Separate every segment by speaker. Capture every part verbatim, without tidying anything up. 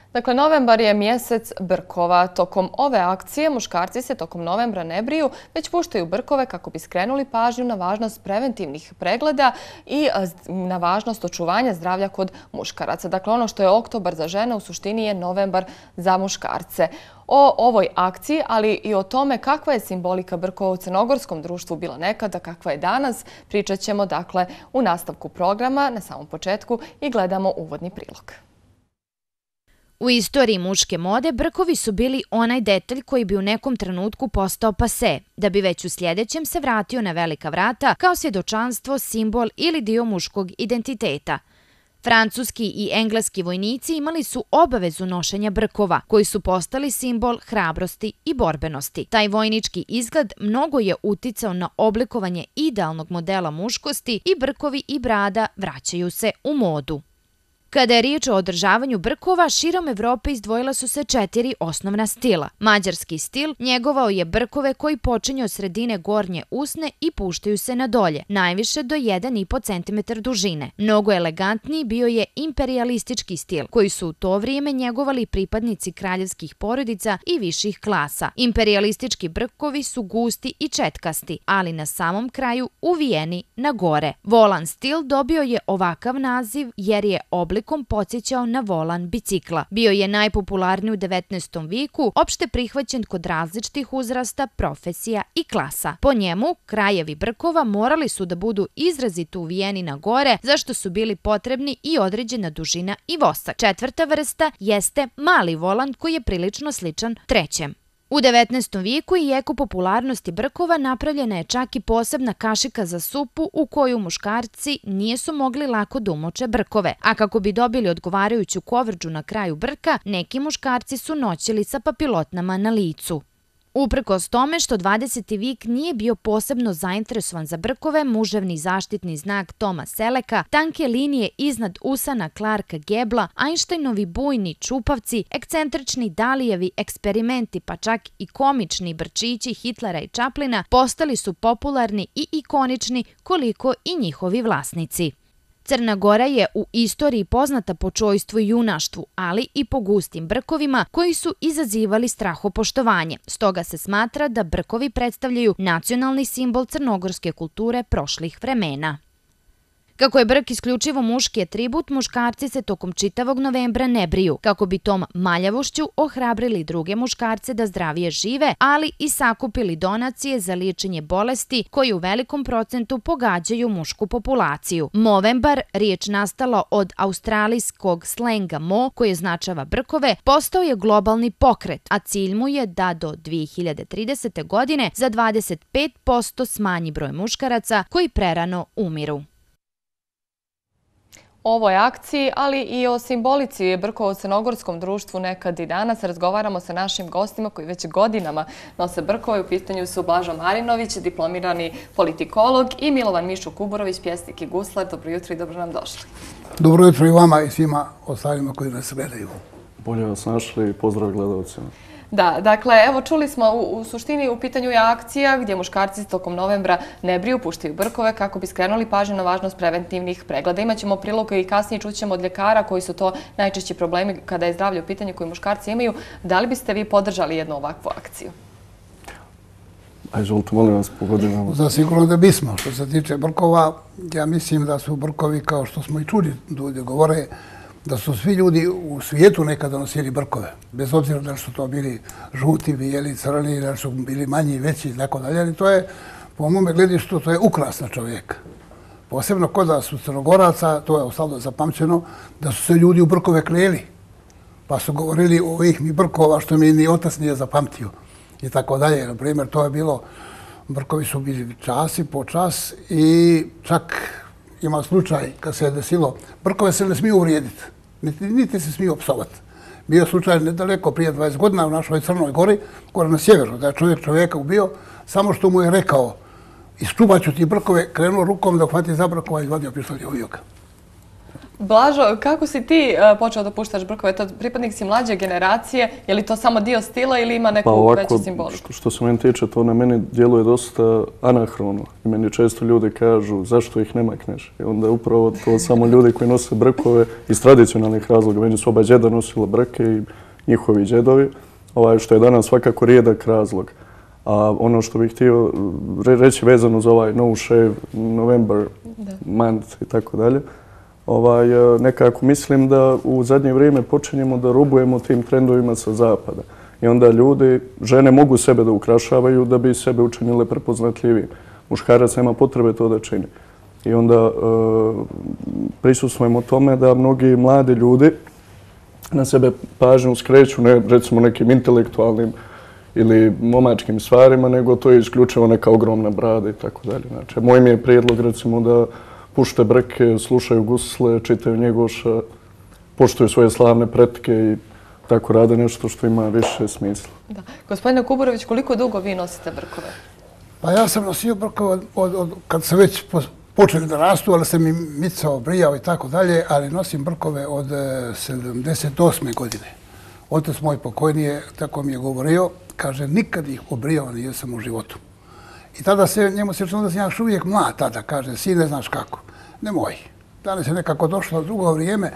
Speaker 1: Dakle, novembar je mjesec brkova. Tokom ove akcije muškarci se tokom novembra ne briju, već puštaju brkove kako bi skrenuli pažnju na važnost preventivnih pregleda i na važnost očuvanja zdravlja kod muškaraca. Dakle, ono što je oktobar za žene u suštini je novembar za muškarce. O ovoj akciji, ali i o tome kakva je simbolika brkova u crnogorskom društvu bila nekada, kakva je danas, pričat ćemo dakle u nastavku programa na samom početku i gledamo uvodni prilog.
Speaker 2: U istoriji muške mode brkovi su bili onaj detalj koji bi u nekom trenutku postao pase, da bi već u sljedećem se vratio na velika vrata kao svjedočanstvo, simbol ili dio muškog identiteta. Francuski i engleski vojnici imali su obavezu nošenja brkova, koji su postali simbol hrabrosti i borbenosti. Taj vojnički izgled mnogo je uticao na oblikovanje idealnog modela muškosti i brkovi i brada vraćaju se u modu. Kada je riječ o održavanju brkova, širom Evrope izdvojila su se četiri osnovna stila. Mađarski stil njegovao je brkove koji počinju od sredine gornje usne i puštaju se na dolje, najviše do jedan i po centimetar dužine. Mnogo elegantniji bio je imperijalistički stil, koji su u to vrijeme njegovali pripadnici kraljevskih porodica i viših klasa. Imperijalistički brkovi su gusti i četkasti, ali na samom kraju uvijeni na gore. Volan stil dobio je ovakav naziv jer je oblik podsjećao na volan bicikla. Bio je najpopularniji u devetnaestom vijeku, opšte prihvaćen kod različitih uzrasta, profesija i klasa. Po njemu, krajevi brkova morali su da budu izrazito uvijeni na gore, zašto su bili potrebni i određena dužina i vosak. Četvrta vrsta jeste mali volan koji je prilično sličan trećem. U devetnaestom vijeku i jeku popularnosti brkova napravljena je čak i posebna kašika za supu u koju muškarci nisu mogli lako da umoče brkove, a kako bi dobili odgovarajuću kovrđu na kraju brka, neki muškarci su noćili sa papilotnama na licu. Uprkos tome što dvadeseti vijek nije bio posebno zainteresovan za brkove, muževni zaštitni znak Toma Seleka, tanke linije iznad usana Clarka Gebla, Einsteinovi bujni čupavci, ekscentrični Dalijevi eksperimenti pa čak i komični brčići Hitlera i Chaplina postali su popularni i ikonični koliko i njihovi vlasnici. Crna Gora je u istoriji poznata po čojstvu i junaštvu, ali i po gustim brkovima koji su izazivali strahopoštovanje. Stoga se smatra da brkovi predstavljaju nacionalni simbol crnogorske kulture prošlih vremena. Kako je brk isključivo muški atribut, muškarci se tokom čitavog novembra ne briju, kako bi tom maljavošću ohrabrili druge muškarce da zdravije žive, ali i sakupili donacije za liječenje bolesti koji u velikom procentu pogađaju mušku populaciju. Movembar, riječ nastala od australijskog slenga mo, koji označava brkove, postao je globalni pokret, a cilj mu je da do dvije hiljade tridesete. godine za dvadeset pet posto smanji broj muškaraca koji prerano umiru.
Speaker 1: O ovoj akciji, ali i o simbolici brkova u crnogorskom društvu nekad i danas razgovaramo sa našim gostima koji već godinama nose brkove. U pitanju su Blažo Marinović, diplomirani politikolog, i Milovan Mišo Kuburović, pjesnik i guslar. Dobro jutro i dobro nam došli.
Speaker 3: Dobro jutro i vama i svima ostalima koji nas gledaju.
Speaker 4: Bolje vas našli i pozdrav gledalcima.
Speaker 1: Da, dakle, evo čuli smo u, u suštini u pitanju je akcija gdje muškarci tokom novembra ne briju, puštaju brkove kako bi skrenuli pažnju na važnost preventivnih pregleda. Imaćemo prilog i kasnije čućemo od ljekara koji su to najčešći problemi kada je zdravlje u pitanju koji muškarci imaju. Da li biste vi podržali jednu ovakvu akciju?
Speaker 4: Aj, želite, molim vas, po godinama.
Speaker 3: Zasigurno da bismo. Što se tiče brkova, ja mislim da su brkovi, kao što smo i čuli, ljudi govore, da su svi ljudi u svijetu nekada nosili brkove. Bez obzira da su to bili žuti, bijeli, crni, da su bili manji, veći i tako dalje. Ali to je, po mome gledištu, to je ukras na čovjeka. Posebno kod da su Crnogoraca, to je ostalo zapamćeno, da su se ljudi u brkove kleli. Pa su govorili o ovih mi brkova što mi ni otac nije zapamtio. I tako dalje. Na primjer, to je bilo, brkovi su bili čas i po čas i čak ima slučaj kad se je desilo, brkove se ne smiju uvrijediti, niti, niti se smiju opsovati. Bio slučaj nedaleko prije dvadeset godina u našoj Crnoj Gori, gore na sjeveru, da je čovjek čovjeka ubio, samo što mu je rekao, isčuvat ću ti brkove, krenuo rukom da uhvati za brkova i izvadio pištolj i ubio ga.
Speaker 1: Blažo, kako si ti počeo da puštaš brkove? To pripadnik si mlađe generacije, je li to samo dio stila ili ima neku veću simboliku?
Speaker 4: Pa što se meni tiče, to na meni djeluje dosta anahrono. I meni često ljudi kažu zašto ih ne makneš. I onda upravo to samo ljudi koji nose brkove iz tradicionalnih razloga. Meni su oba džeda nosila brke i njihovi džedovi, što je danas svakako rijedak razlog. A ono što bih htio reći vezano za ovaj No Shave November month i tako dalje, Ovaj, nekako mislim da u zadnje vrijeme počinjemo da robujemo tim trendovima sa zapada. I onda ljudi, žene mogu sebe da ukrašavaju da bi sebe učinile prepoznatljivim. Muškarac nema potrebe to da čini. I onda e, prisustvujemo tome da mnogi mladi ljudi na sebe pažnju skreću, ne, recimo nekim intelektualnim ili momačkim stvarima, nego to je isključivo neka ogromna brada i tako dalje. Znači, moj mi je prijedlog recimo da pušte brke, slušaju gusle, čitaju Njegoša, poštuju svoje slavne pretke i tako rade nešto što ima više smisla.
Speaker 1: Da. Gospodine Kuburović, koliko dugo vi nosite brkove?
Speaker 3: Pa ja sam nosio brkove od, od, od, kad sam već počeli da rastu, ali sam i micao, brijao i tako dalje, ali nosim brkove od sedamdeset osme godine. Otac moj pokojni je, tako mi je govorio, kaže, nikad ih obrijao nisam u životu. I tada se, njemu se činilo da sam ja još uvijek mlad tada, kaže, si ne znaš kako. Nemoj. Danas je nekako došlo drugo vrijeme,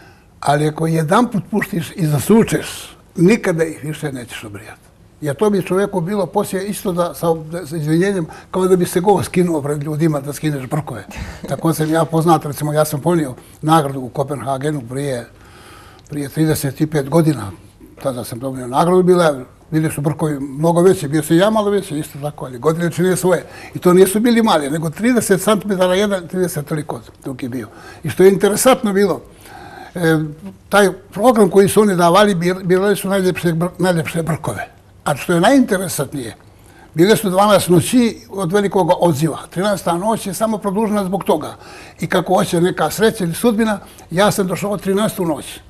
Speaker 3: ali ako jedan put puštiš i zasučeš, nikada ih više nećeš obrijati. Jer to bi čovjeku bilo poslije isto da, sa, sa izvinjenjem, kao da bi se go skinuo pred ljudima da skineš brkove. Tako sam ja poznat, recimo, ja sam ponio nagradu u Kopenhagenu prije, prije trideset pet godina. Tada sam dobio nagradu, bila bili su brkovi mnogo veći, bio sam ja malo veći, isto tako, ali godine činije svoje. I to nisu bili mali, nego trideset centimetara jedan, trideset toliko dok je bio. I što je interesantno bilo, e, taj program koji su oni davali, bile su najljepše, najljepše brkove. A što je najinteresantnije, bile su dvanaest noći od velikog odziva. trinaesta noć je samo produžena zbog toga. I kako hoće neka sreća ili sudbina, ja sam došao od trinaestu noć.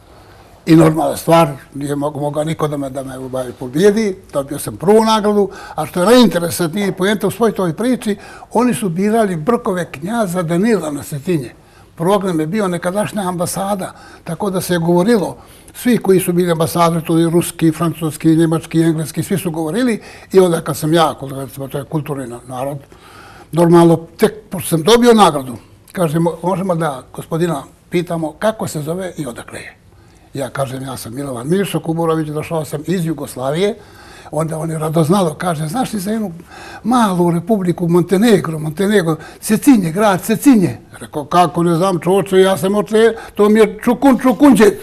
Speaker 3: I normalna stvar, nije mogao niko da me, da me pobjedi, dobio sam prvu nagradu, a što je najinteresantnije pojenta u svoj toj priči, oni su birali brkove knjaza Danila na Cetinje. Program je bio nekadašnja ambasada, tako da se je govorilo, svi koji su bili ambasadori, to i ruski, francuski, njemački, engleski, svi su govorili i onda kad sam ja, recimo, to je kulturni narod, normalno, tek pošto sam dobio nagradu, kažemo, možemo da gospodina pitamo kako se zove i odakle je. Ja kažem, ja sam Milovan Mišo Kuburović, došao sam iz Jugoslavije. Onda on je radoznalo, kaže, znaš li za jednu malu republiku Montenegro, Montenegro, Cecinje, grad Cecinje. Rekao, kako ne znam čoče, ja sam oče, to mi je čukun čukunđet.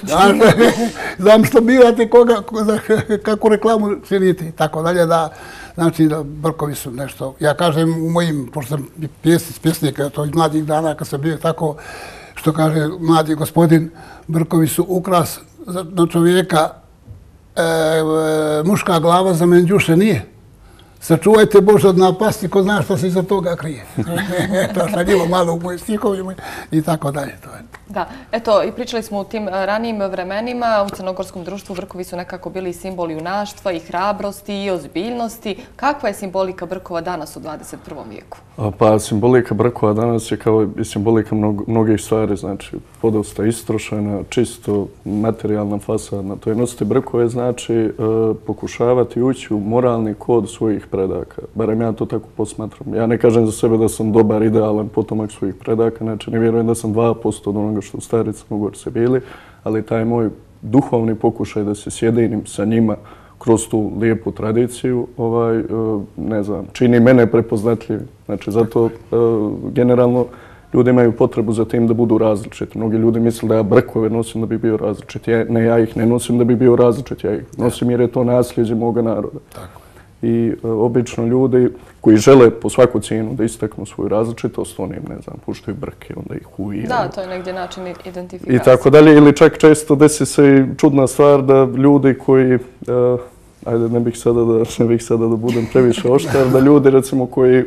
Speaker 3: Znam što bivate, koga, kako reklamu činite i tako dalje. Da, znači, da brkovi su nešto, ja kažem u mojim, pošto sam pjesnic, pjesnika, to iz mladih dana kad sam bio tako, što kaže mladi gospodin, brkovi su ukras za čovjeka, e, e, muška glava za menđuše nije. Sačuvajte Bože od napasti, ko zna što se iza toga krije. To što je bilo malo u mojim stihovima i tako dalje. To je.
Speaker 1: Da, eto, i pričali smo u tim ranijim vremenima, u crnogorskom društvu brkovi su nekako bili simbol junaštva i hrabrosti i ozbiljnosti. Kakva je simbolika brkova danas u dvadeset prvom vijeku?
Speaker 4: Pa simbolika brkova danas je kao i simbolika mnog, mnogih stvari, znači podosta istrošena, čisto materijalna fasadna. To je nositi brkove znači e, pokušavati ući u moralni kod svojih predaka. Barem ja to tako posmatram. Ja ne kažem za sebe da sam dobar, idealan potomak svojih predaka, znači ne vjerujem da sam dva posto od onoga što u stari Crnogorci bili, ali taj moj duhovni pokušaj da se sjedinim sa njima kroz tu lijepu tradiciju, ovaj, ne znam, čini mene prepoznatljivim. Znači, zato generalno ljudi imaju potrebu za tim da budu različiti. Mnogi ljudi misle da ja brkove nosim da bi bio različit. Ja, ne, ja ih ne nosim da bi bio različit, ja ih nosim jer je to nasljeđe moga naroda. Tako. I e, obično ljudi koji žele po svaku cijenu da istaknu svoju različitost, oni im, ne znam, puštaju brke, onda ih ujaju.
Speaker 1: Da, to je negdje način identifikacije.
Speaker 4: I tako dalje. Ili čak često desi se i čudna stvar da ljudi koji, e, ajde, ne bih sada da, ne bih sada da budem previše oštar, da ljudi, recimo, koji,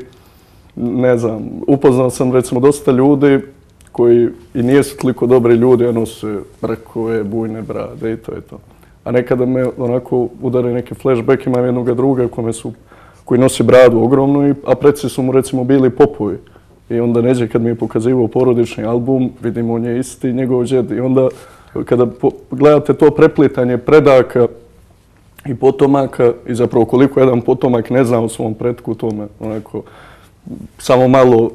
Speaker 4: ne znam, upoznao sam, recimo, dosta ljudi koji i nijesu toliko dobri ljudi, a nose brkove, bujne brade i to je to. A nekada me onako udari neki flashback, imam jednog druga kome su, koji nosi bradu ogromnu, a preci su mu recimo bili popovi. I onda neđe kad mi je pokazivao porodični album, vidim on je isti njegov džed. I onda kada gledate to preplitanje predaka i potomaka i zapravo koliko jedan potomak ne zna o svom pretku, to me onako samo malo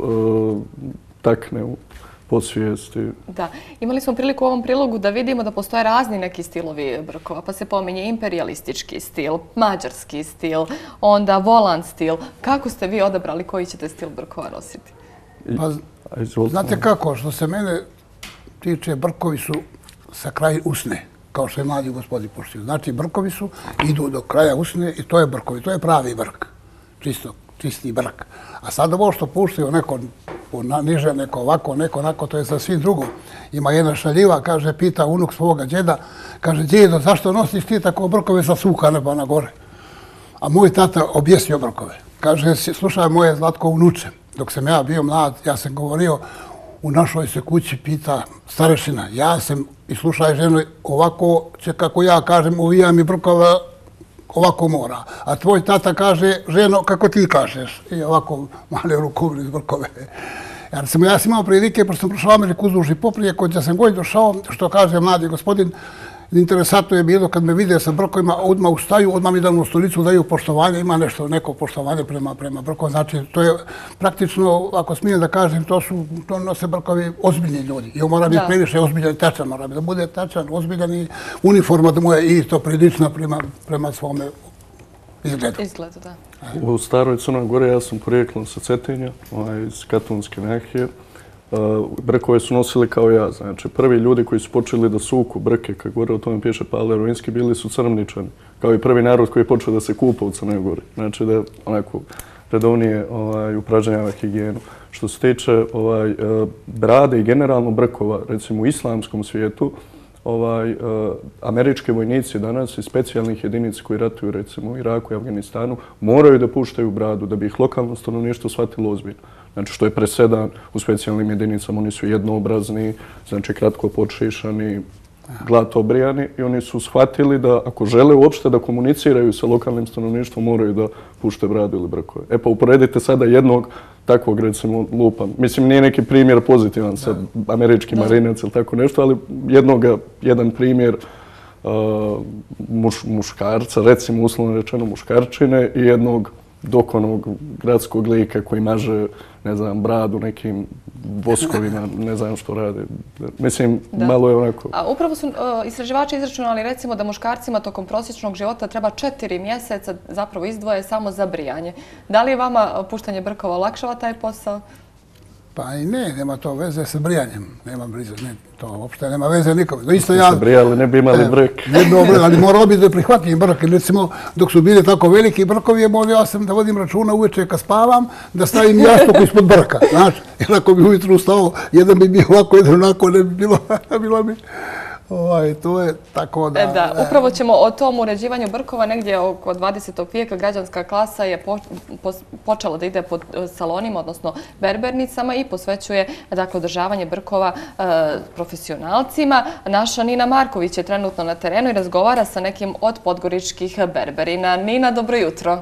Speaker 4: takne u podsvijesti.
Speaker 1: Da. Imali smo priliku u ovom prilogu da vidimo da postoje razni neki stilovi brkova, pa se pominje imperijalistički stil, mađarski stil, onda volan stil. Kako ste vi odabrali koji ćete stil brkova nositi?
Speaker 3: Pa, znate kako, što se mene tiče, brkovi su sa kraj usne, kao što je mladi gospodin puštio. Znači, brkovi su, idu do kraja usne i to je brkovi, to je pravi brk. Čisto, čisti brk. A sad ovo što puštio neko niže, neko ovako, neko onako, to je sasvim drugo. Ima jedna šaljiva, kaže, pita unuk svoga djeda, kaže, djedo, zašto nosiš ti tako brkove sa suha neba na gore? A moj tata objesio brkove. Kaže, slušaj moje Zlatko unuče, dok sam ja bio mlad, ja sam govorio, u našoj se kući pita starešina, ja sam, i slušaj ženo, ovako će, kako ja kažem, uvija mi brkova, ovako mora. A tvoj tata kaže, ženo, kako ti kažeš? I ovako male rukovne brkove. Jer sam ja imao prilike, pošto sam prošao Ameriku uzduž i poprije, kod ja sam god došao, što kaže mladi gospodin, interesantno je bilo kad me vide sa brkovima, odmah ustaju, odmah mi danu u stolicu, daju poštovanje, ima nešto, neko poštovanje prema, prema brkovima. Znači, to je praktično, ako smijem da kažem, to su, to nose brkovi ozbiljni ljudi. I on mora biti previše ozbiljan i tačan, mora biti da bude tačan, ozbiljan i uniforma da mu je isto prilična prema, prema svome izgledu.
Speaker 1: Izgledu, da.
Speaker 4: U staroj Crnoj Gori ja sam porijeklom sa Cetinja, iz Katunske nahije. Brkove su nosili kao ja. Znači, prvi ljudi koji su počeli da suku brke, kako gore o tome piše Pavle Rovinski, bili su crničani. Kao i prvi narod koji je počeo da se kupa u Crnoj Gori. Znači, da onako redovnije upražnjava higijenu. Što se tiče brade i generalno brkova, recimo u islamskom svijetu, američki vojnici danas i specijalnih jedinica koji ratuju recimo u Iraku i Afganistanu moraju da puštaju bradu da bi ih lokalno stanovništvo shvatilo ozbiljno. Znači, što je presedan u specijalnim jedinicama, oni su jednoobrazni, znači kratko podšišani, glatko obrijani i oni su shvatili da ako žele uopšte da komuniciraju sa lokalnim stanovništvom, moraju da pušte bradu ili brkove. E pa uporedite sada jednog takvog, recimo, lupa. Mislim, nije neki primjer pozitivan sad, američki marinac ili tako nešto, ali jednoga, jedan primjer muškarca, recimo uslovno rečeno muškarčine i jednog dokonog gradskog lika koji maže, ne znam, bradu nekim voskovima, ne znam što rade. Mislim, malo je onako...
Speaker 1: A upravo su istraživači izračunali, recimo, da muškarcima tokom prosječnog života treba četiri mjeseca zapravo izdvoje samo za brijanje. Da li je vama puštanje brkova olakšava taj posao?
Speaker 3: Pa i ne, nema to veze sa brijanjem. Nema brize, ne, to uopšte nema veze nikome.
Speaker 4: Isto ja... se brijali, ne bi imali brk.
Speaker 3: Ali moralo bi da prihvatim brk. Recimo, dok su bili tako veliki brkovi, molio sam da vodim računa uveče kad spavam, da stavim jastuk ispod brka. Znaš, jer ako bi ujutru ustao, jedan bi bio ovako, jedan onako, ne bi bilo, bilo bi... To je tako da...
Speaker 1: Da, upravo ćemo o tom uređivanju brkova negdje oko dvadesetog vijeka. Građanska klasa je počela da ide po salonima, odnosno berbernicama i posvećuje održavanje brkova profesionalcima. Naša Nina Marković je trenutno na terenu i razgovara sa nekim od podgoričkih berberina. Nina, dobro jutro.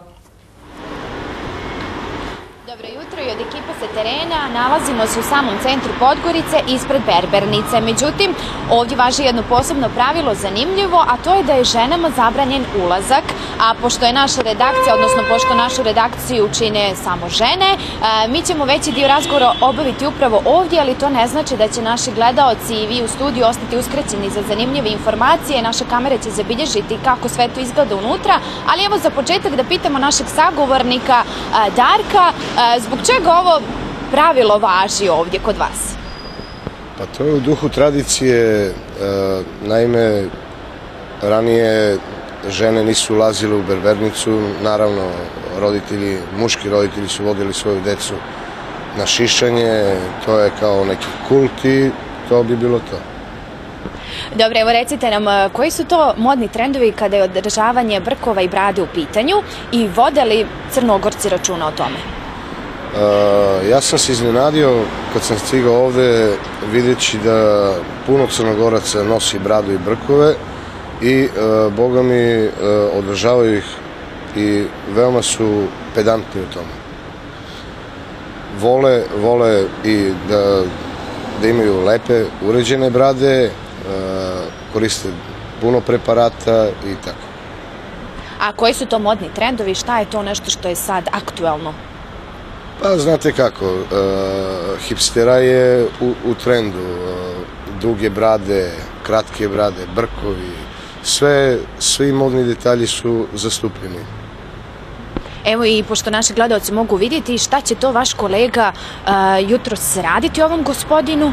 Speaker 2: Dobro jutro i od ekipe sa terena. Nalazimo se u samom centru Podgorice ispred berbernice. Međutim, ovdje važi jedno posebno pravilo zanimljivo, a to je da je ženama zabranjen ulazak. A pošto je naša redakcija, odnosno pošto našu redakciju čine samo žene, mi ćemo veći dio razgovora obaviti upravo ovdje, ali to ne znači da će naši gledaoci i vi u studiju ostati uskraćeni za zanimljive informacije. Naša kamera će zabilježiti kako sve to izgleda unutra. Ali evo za početak da pitamo našeg sagovornika Darka, zbog čega ovo pravilo važi ovdje kod vas?
Speaker 5: Pa to je u duhu tradicije. Naime, ranije žene nisu ulazile u berbernicu. Naravno, roditelji, muški roditelji su vodili svoju decu na šišanje. To je kao neki kult i to bi bilo to.
Speaker 2: Dobro, evo recite nam, koji su to modni trendovi kada je održavanje brkova i brade u pitanju i vode li Crnogorci računa o tome?
Speaker 5: Ja sam se iznenadio kad sam stigao ovde vidjeći da puno Crnogoraca nosi bradu i brkove i boga mi održavaju ih i veoma su pedantni u tome. vole, vole i da, da imaju lepe, uređene brade, koriste puno preparata i tako.
Speaker 2: A koji su to modni trendovi? Šta je to nešto što je sad aktuelno?
Speaker 5: Pa znate kako, hipstera je u, u trendu. Duge brade, kratke brade, brkovi, sve, svi modni detalji su zastupljeni.
Speaker 2: Evo i pošto naši gledalci mogu vidjeti, šta će to vaš kolega jutros raditi ovom gospodinu?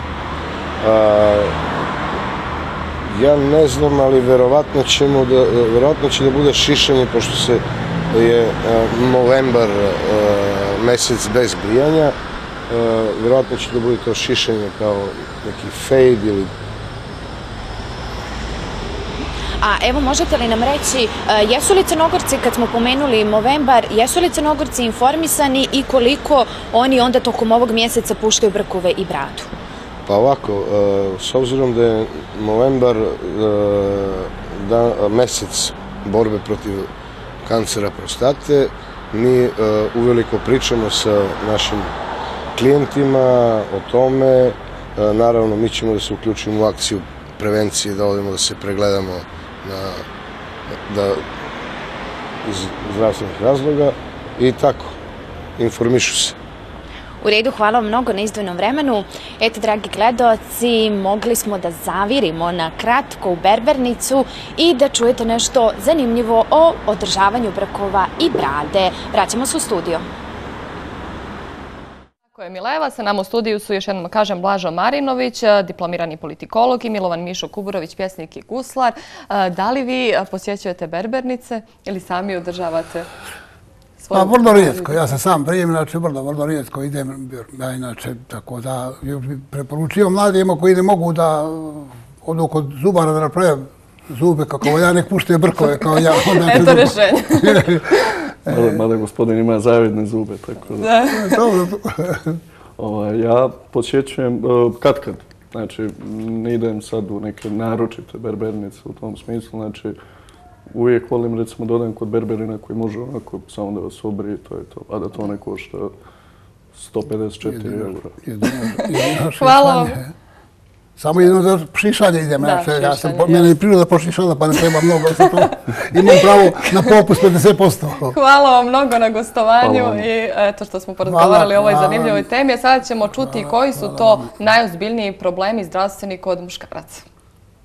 Speaker 5: Ja ne znam, ali verovatno ćemo da, verovatno će da bude šišanje, pošto se je novembar mesec bez grijanja, verovatno će da bude to šišanje kao neki fade ili...
Speaker 2: A evo, možete li nam reći, jesu li Crnogorci, kad smo pomenuli novembar, jesu li Crnogorci informisani i koliko oni onda tokom ovog mjeseca puštaju brkove i bradu?
Speaker 5: Pa ovako, s obzirom da je novembar mesec borbe protiv kancera prostate, mi uveliko pričamo sa našim klijentima o tome. Naravno, mi ćemo da se uključimo u akciju prevencije, da odemo da se pregledamo iz zdravstvenih razloga i tako, informišu se.
Speaker 2: U redu, hvala vam mnogo na izdvojenom vremenu. Eto, dragi gledaoci, mogli smo da zavirimo na kratko u berbernicu i da čujete nešto zanimljivo o održavanju brkova i brade. Vraćamo se u studio.
Speaker 1: Tako je, Mileva. Sa nama u studiju su, još jednom kažem, Blažo Marinović, diplomirani politikolog, i Milovan Mišo Kuburović, pjesnik i guslar. Da li vi posjećujete berbernice ili sami održavate?
Speaker 3: Pa vrlo rijetko, ja se sam prijem, inače vrlo, vrlo rijetko idem, ja inače, tako da preporučio mladima koji ne mogu da odu kod zubara da naprave zube kako ja, nek puštaju brkove kao ja.
Speaker 1: Eto rješenje.
Speaker 4: Mada gospodin ima zavidne zube, tako da... Ja posjećujem kad kad, znači ne idem sad u neke naročite berbernice u tom smislu, znači uvijek volim, recimo, da odem kod berberina koji može onako samo da vas obrije, to je to, a da to ne košta sto pedeset četiri eura.
Speaker 1: Hvala vam.
Speaker 3: Samo jedno za šišanje idem. Mene je priroda pošišala, pa ne treba mnogo za to. Imam pravo na popust pedeset posto.
Speaker 1: Hvala vam mnogo na gostovanju i eto što smo porazgovarali o ovoj zanimljivoj temi. A sada ćemo čuti koji su to najozbiljniji problemi zdravstveni kod muškaraca.